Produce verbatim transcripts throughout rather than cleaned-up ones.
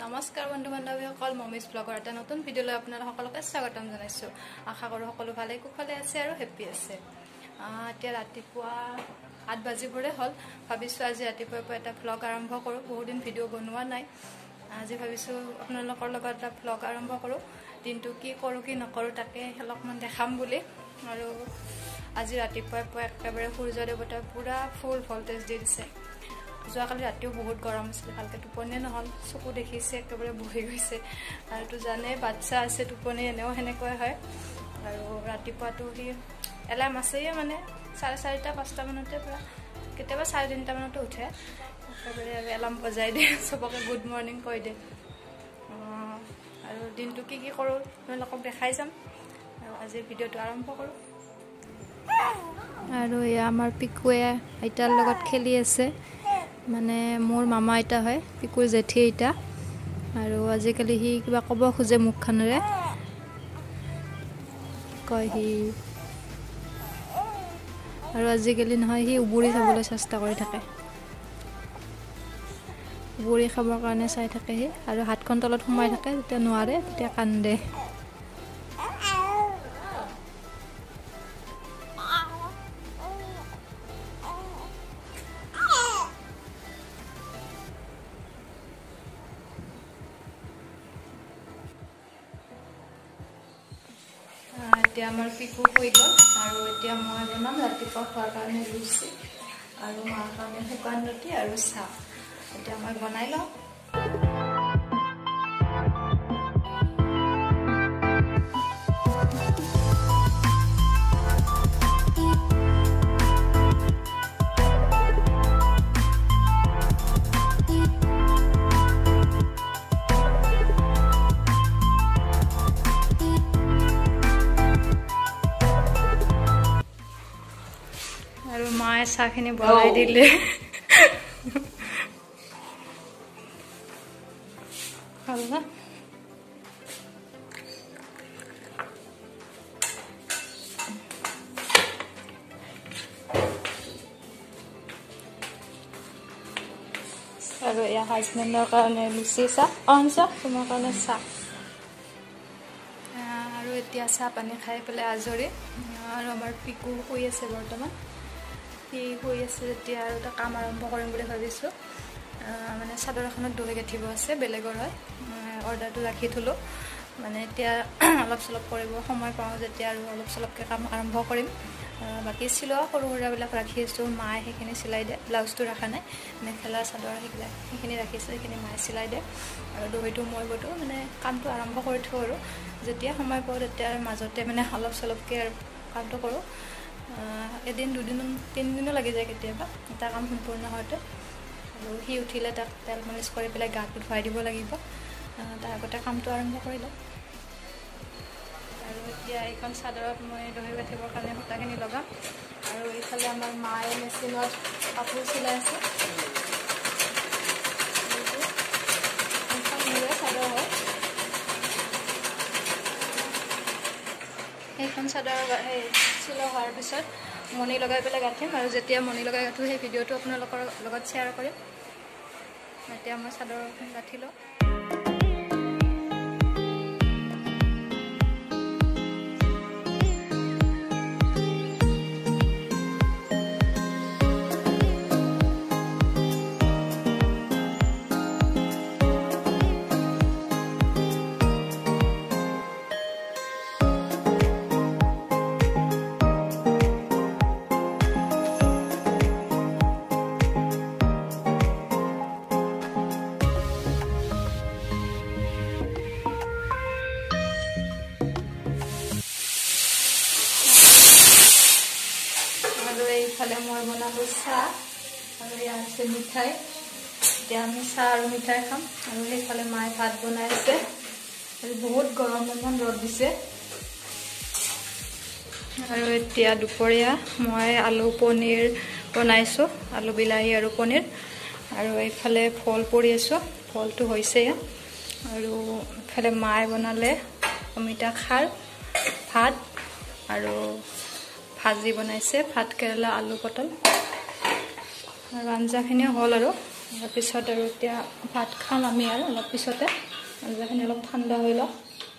নমস্কাৰ বন্ধু বান্ধৱীসকল মমিস ব্লগৰ এটা নতুন ভিডিঅ'লৈ আপোনালোক সকলোকে স্বাগতম জনাইছো। আশা কৰোঁ সকলো ভালে কুশলে আছে আৰু হেপি আছে। এতিয়া ৰাতিপুৱা আঠ বাজিবৰে হ'ল। ভাবিছো আজি ৰাতিপুৱাৰ পৰা এটা ব্লগ আৰম্ভ কৰোঁ। বহুত দিন ভিডিঅ' বনোৱা নাই। আজি ভাবিছো আপোনালোকৰ লগত এটা ব্লগ আৰম্ভ কৰোঁ। দিনটো কি কৰোঁ কি নকৰোঁ তাকে অলপমান দেখাম বুলি। আৰু আজি ৰাতিপুৱাৰ পৰা একেবাৰে সূৰ্য দেৱতাই পুৰা ফুল ভল্টেজ দি দিছে। যোৱাকালি ৰাতিও বহুত গৰম আছিল, ভালকৈ টোপনিয়ে নহ'ল। চকু দেখিছে একেবাৰে বহি গৈছে। আৰু তো জানে বাচ্চা আছে, টোপনি এনেও সেনেকুৱাই হয়। আৰু ৰাতিপুৱাটো সি এলাৰ্ম আছেই, মানে চাৰে চাৰিটা পাঁচটা মানতে পৰা কেতিয়াবা চাৰে তিনিটা মানতে উঠে। একেবাৰে আৰু এলাৰ্ম বজাই দিয়ে, চবকে গুড মৰ্ণিং কৈ দিয়ে। আৰু দিনটো কি কি কৰোঁ আপোনালোকক দেখাই যাম। আৰু আজি ভিডিঅ'টো আৰম্ভ কৰোঁ। আৰু এয়া আমাৰ পিকুৱে আইতাৰ লগত খেলি আছে। মানে মোৰ মামা আইতা হয়, পিকুৰ জেঠী আইতা। আৰু আজিকালি সি কিবা ক'ব খোজে মুখখনেৰে, কয় সি। আৰু আজিকালি নহয়, সি উবুৰি খাবলৈ চেষ্টা কৰি থাকে। উবুৰি খাবৰ কাৰণে চাই থাকে সি, আৰু হাতখন তলত সোমাই থাকে। যেতিয়া নোৱাৰে তেতিয়া কান্দে। এতিয়া আমাৰ পিকু হৈ গ'ল। আৰু এতিয়া মই বনাম ৰাতিপুৱা খোৱাৰ কাৰণে লুচি আৰু মাৰ কাৰণে শুকান ৰুটি আৰু চাহ। এতিয়া মই বনাই লওঁ। আৰু মায়ে চাহখিনি বনাই দিলে। ভাল না? আৰু এয়া হাজবেণ্ডৰ কাৰণে লুচি চাহ, অন চাহ, তোমাৰ কাৰণে চাহ। আৰু এতিয়া চাহ পানী খাই পেলাই আজৰি। আৰু আমাৰ পিকু শুই আছে বৰ্তমান। সি শুই আছে যেতিয়া আৰু এটা কাম আৰম্ভ কৰিম বুলি ভাবিছোঁ। মানে চাদৰ এখনত দহি গাঁঠিব আছে, বেলেগৰ হয়। অৰ্ডাৰটো ৰাখি থ'লোঁ। মানে এতিয়া অলপ চলপ কৰিব সময় পাওঁ যেতিয়া আৰু অলপ চলপকৈ কাম আৰম্ভ কৰিম। বাকী চিলোৱা সৰু সুৰাবিলাক ৰাখি আছোঁ, মায়ে সেইখিনি চিলাই দিয়ে। ব্লাউজটো ৰখা নাই, মেখেলা চাদৰ সেইবিলাক সেইখিনি ৰাখিছোঁ, সেইখিনি মায়ে চিলাই দিয়ে। আৰু দহিটো মই বতো, মানে কামটো আৰম্ভ কৰি থওঁ। আৰু যেতিয়া সময় পাওঁ তেতিয়া আৰু মাজতে মানে অলপ চলপকৈ আৰু কামটো কৰোঁ। এদিন দুদিন তিনিদিনো লাগি যায় কেতিয়াবা এটা কাম সম্পূৰ্ণ হওঁতে। আৰু সি উঠিলে তাক তেল মালিচ কৰি পেলাই গাটো ধুৱাই দিব লাগিব। তাৰ আগতে কামটো আৰম্ভ কৰি লওঁ। আৰু এতিয়া এইখন চাদৰত মই দহি গাঁঠিবৰ কাৰণে সূতাখিনি লগাম। আৰু এইফালে আমাৰ মায়ে মেচিনত কাপোৰ চিলাই আছে। মোৰে চাদৰ হয়। সেইখন চাদৰ সেই চিলোৱা হোৱাৰ পিছত মণি লগাই পেলাই গাঁঠিম। আৰু যেতিয়া মণি লগাই গাঁঠোঁ সেই ভিডিঅ'টো আপোনালোকৰ লগত শ্বেয়াৰ কৰিম। এতিয়া মই চাদৰখন গাঁঠি লওঁ। আৰু এইফালে মই বনালোঁ চাহ, আৰু এয়া আছে মিঠাই। এতিয়া আমি চাহ আৰু মিঠাই খাম। আৰু সেইফালে মায়ে ভাত বনাই আছে। আৰু বহুত গৰম, ইমান ৰ'দ দিছে। আৰু এতিয়া দুপৰীয়া মই আলু পনীৰ বনাইছোঁ, আলু বিলাহী আৰু পনীৰ। আৰু এইফালে ফল পৰি আছোঁ, ফলটো হৈছে। আৰু এইফালে মায়ে বনালে অমিতা খাৰ, ভাত আৰু ভাজি বনাইছে, ভাত কেৰেলা আলু পটল। আৰু আঞ্জাখিনিও হ'ল। আৰু তাৰপিছত আৰু এতিয়া ভাত খাম আমি আৰু অলপ পিছতে আঞ্জাখিনি অলপ ঠাণ্ডা হৈ লওক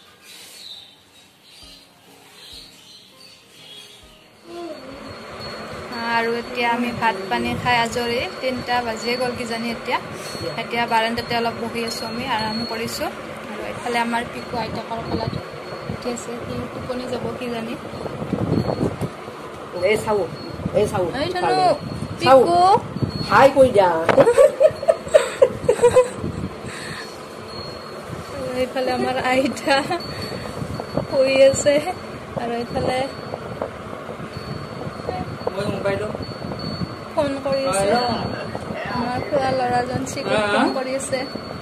আৰু এতিয়া আমি ভাত পানী খাই আজৰি তিনিটা বাজিয়ে গ'ল কিজানি এতিয়া এতিয়া বাৰান্দাতে অলপ বহি আছোঁ আমি আৰাম কৰিছোঁ আৰু এইফালে আমাৰ পিকু আইতাকৰ কোলাত উঠি আছে সি টোপনি যাব কিজানি এই চাও এই চাও এই ধনু পিকু হাই কৈ যা এইফালে আমাৰ আইতা শুই আছে আৰু এইফালে ফোন কৰি আছে আমাৰ খুৰা ল'ৰাজন চিকুক ফোন কৰি আছে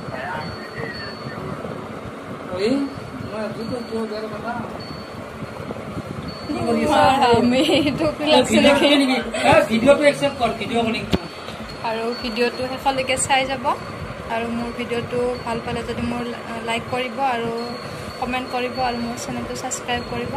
আৰু ভিডিঅ'টো শেষলৈকে চাই যাব আৰু মোৰ ভিডিঅ'টো ভাল পালে যদি মোৰ লাইক কৰিব আৰু কমেণ্ট কৰিব আৰু মোৰ চেনেলটো ছাবস্ক্ৰাইব কৰিব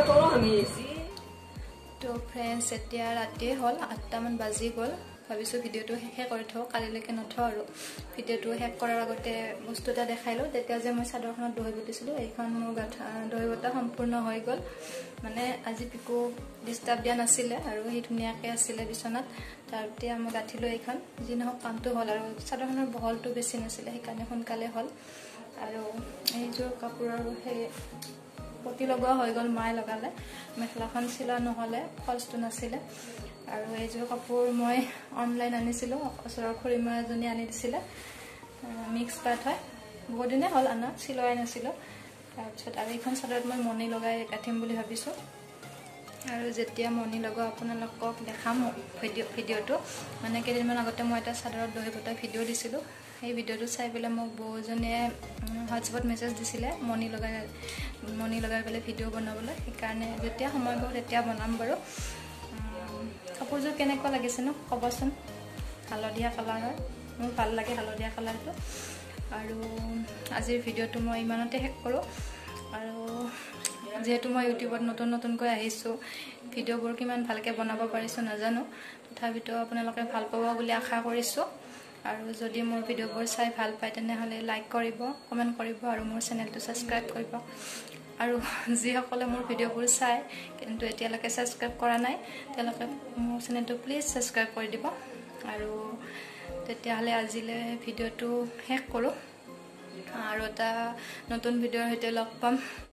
তো ফ্ৰেণ্ডছ এতিয়া ৰাতিয়ে হ'ল আঠটামান বাজি গ'ল ভাবিছোঁ ভিডিঅ'টো শেষে কৰি থওঁ কালিলৈকে নথওঁ আৰু ভিডিঅ'টো শেষ কৰাৰ আগতে বস্তু এটা দেখাই লওঁ তেতিয়া যে মই চাদৰখনত দহি বটিছিলোঁ এইখন মোৰ গাঠা দহি বটা সম্পূৰ্ণ হৈ গ'ল মানে আজি পিকু ডিষ্টাৰ্ব দিয়া নাছিলে আৰু সি ধুনীয়াকৈ আছিলে বিচনাত তাৰ এতিয়া মই গাঁঠিলোঁ এইখন যি নহওক কামটো হ'ল আৰু চাদৰখনৰ বহলটো বেছি নাছিলে সেইকাৰণে সোনকালে হ'ল আৰু এইযোৰ কাপোৰৰ সেই পতি লগোৱা হৈ গ'ল মায়ে লগালে মেখেলাখন চিলা নহ'লে ফলচটো নাছিলে আৰু এইযোৰ কাপোৰ মই অনলাইন আনিছিলোঁ ওচৰৰ খুৰীমা এজনী আনি দিছিলে মিক্স পাট হয় বহুত দিনে হ'ল আনা চিলোৱাই নাছিলোঁ তাৰপিছত আৰু এইখন চাদৰত মই মণি লগাই গাঁঠিম বুলি ভাবিছোঁ আৰু যেতিয়া মণি লগাওঁ আপোনালোকক দেখাম ভিডিঅ' ভিডিঅ'টো মানে কেইদিনমান আগতে মই এটা চাদৰত দহি বটা ভিডিঅ' দিছিলোঁ সেই ভিডিঅ'টো চাই পেলাই মোক বৌজনীয়ে হোৱাটছএপত মেছেজ দিছিলে মণি লগাই মণি লগাই পেলাই ভিডিঅ' বনাবলৈ সেইকাৰণে যেতিয়া সময় পাওঁ তেতিয়া বনাম বাৰু কাপোৰযোৰ কেনেকুৱা লাগিছে ন ক'বচোন হালধীয়া কালাৰ হয় মোৰ ভাল লাগে হালধীয়া কালাৰটো আৰু আজিৰ ভিডিঅ'টো মই ইমানতে শেষ কৰোঁ আৰু যিহেতু মই ইউটিউবত নতুন নতুনকৈ আহিছোঁ ভিডিঅ'বোৰ কিমান ভালকৈ বনাব পাৰিছোঁ নাজানো তথাপিতো আপোনালোকে ভাল পাব বুলি আশা কৰিছোঁ আৰু যদি মোৰ ভিডিঅ'বোৰ চাই ভাল পায় তেনেহ'লে লাইক কৰিব কমেণ্ট কৰিব আৰু মোৰ চেনেলটো ছাবস্ক্ৰাইব কৰিব আৰু যিসকলে মোৰ ভিডিঅ'বোৰ চায় কিন্তু এতিয়ালৈকে ছাবস্ক্ৰাইব কৰা নাই তেওঁলোকে মোৰ চেনেলটো প্লিজ ছাবস্ক্ৰাইব কৰি দিব আৰু তেতিয়াহ'লে আজিলৈ ভিডিঅ'টো শেষ কৰোঁ আৰু এটা নতুন ভিডিঅ'ৰ সৈতে লগ পাম